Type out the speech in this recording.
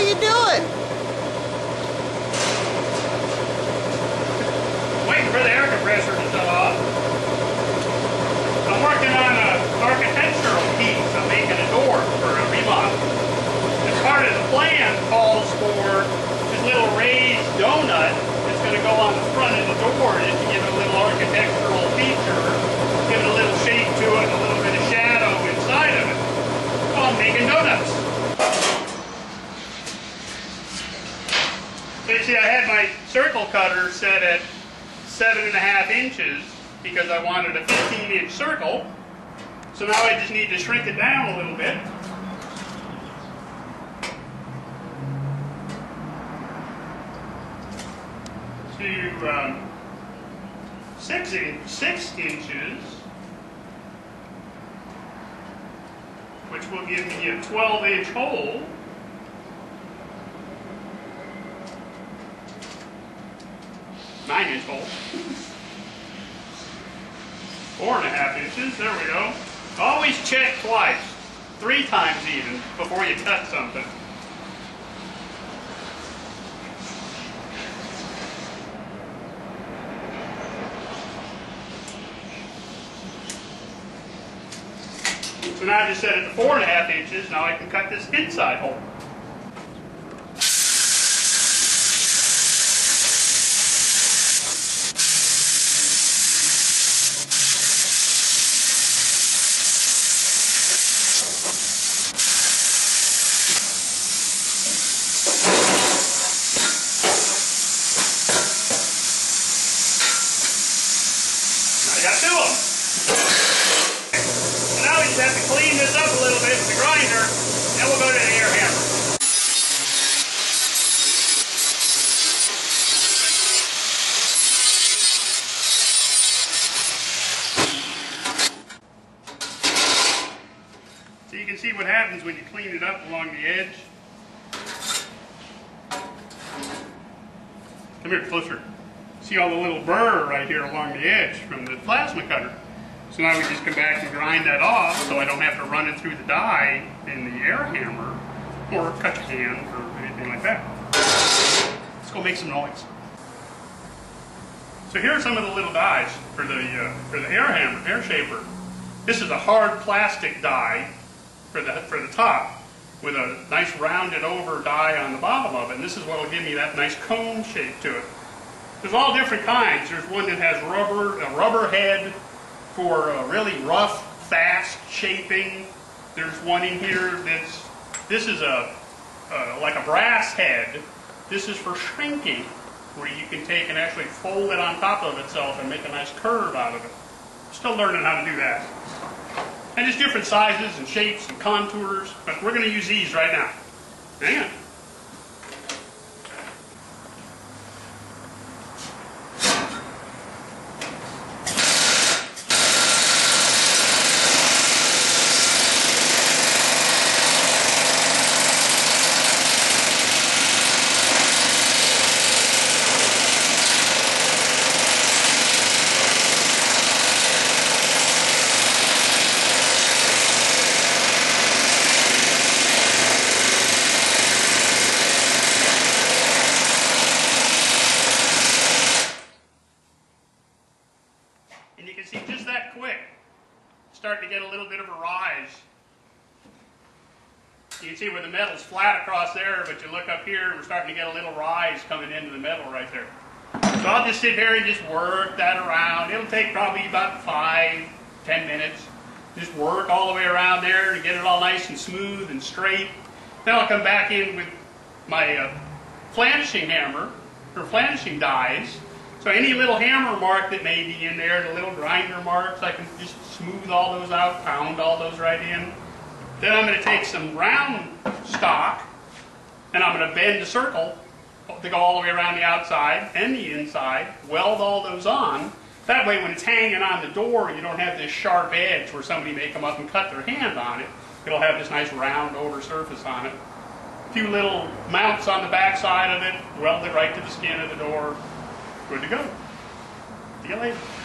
you doing? Waiting for the air compressor to shut off. I'm working on an architectural piece. I'm making a door for a remodel. And part of the plan calls for this little raised donut that's going to go on the front of the door just to give it a little architectural feature, give it a little shape to it, a little bit of shadow inside of it. So I'm making donuts. So you see, I had my circle cutter set at 7.5 inches because I wanted a 15-inch circle. So now I just need to shrink it down a little bit. To 6 inches, which will give me a 12-inch hole. Nine-inch hole. 4.5 inches, there we go. Always check twice, 3 times even, before you cut something. So now I just set it to 4.5 inches, now I can cut this inside hole. I got 2 of them. So now we just have to clean this up a little bit with the grinder, then we'll go to the air hammer. So you can see what happens when you clean it up along the edge. Come here, closer. See all the little burr right here along the edge from the plasma cutter. So now we just come back and grind that off so I don't have to run it through the die in the air hammer or cut the hand or anything like that. Let's go make some noise. So here are some of the little dies for the air hammer, air shaper. This is a hard plastic die for the top with a nice rounded over die on the bottom of it. And this is what will give me that nice cone shape to it. There's all different kinds. There's one that has a rubber head for really rough, fast shaping. There's one in here this is like a brass head. This is for shrinking, where you can take and actually fold it on top of itself and make a nice curve out of it. Still learning how to do that. And there's different sizes and shapes and contours, but we're going to use these right now. Hang on. And you can see just that quick, starting to get a little bit of a rise. You can see where the metal's flat across there, but you look up here, we're starting to get a little rise coming into the metal right there. So I'll just sit here and just work that around. It'll take probably about 5-10 minutes. Just work all the way around there to get it all nice and smooth and straight. Then I'll come back in with my flanishing hammer, or flanishing dies. So any little hammer mark that may be in there, the little grinder marks, I can just smooth all those out, pound all those right in. Then I'm going to take some round stock, and I'm going to bend the circle to go all the way around the outside and the inside, weld all those on. That way when it's hanging on the door, you don't have this sharp edge where somebody may come up and cut their hand on it. It'll have this nice round over surface on it. A few little mounts on the back side of it, weld it right to the skin of the door. Good to go. See you later.